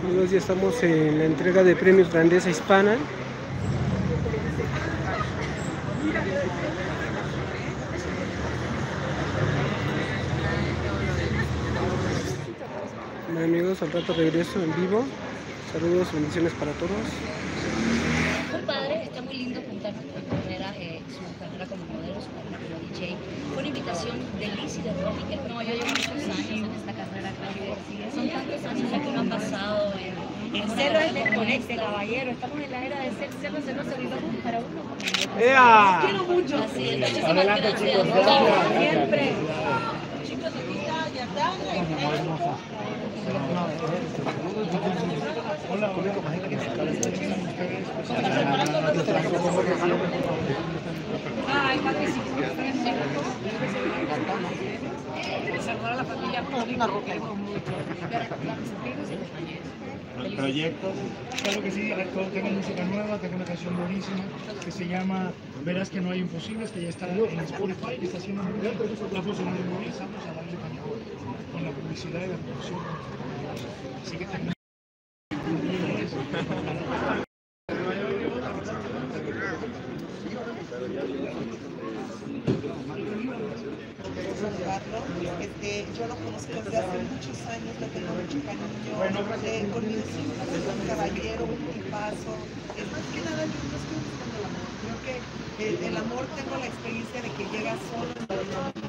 Amigos, ya estamos en la entrega de premios Grandeza Hispana. Bueno, amigos, al rato regreso en vivo. Saludos, bendiciones para todos. Muy padre, está muy lindo juntar su carrera como modelo, su carrera como DJ. Fue una invitación de Liz y de Romy, que no, yo llevo muchos años en esta carrera, creo que son tantos años ya que no han pasado. El celo es desconecte, caballero, estamos en la era de ser celo, solidaridad para uno. ¡Ea! Quiero mucho. Así es, Adelante, chicos, siempre. Chicos, aquí está, ya está. Hola, Ay, padrísimo. Saludar a la familia pública. proyectos. Claro que sí, tengo música nueva, tengo una canción buenísima que se llama Verás que no hay imposibles, que ya está en Spotify, que está haciendo muy bien, está funcionando muy bien, estamos a darle caña con la publicidad y la promoción. Así que tengo... Yo lo conozco desde hace muchos años, le tengo mucho cariño, con mis hijos, es un caballero, un tipazo. Es más que nada, yo no estoy buscando el amor. Creo que el amor, tengo la experiencia de que llega solo,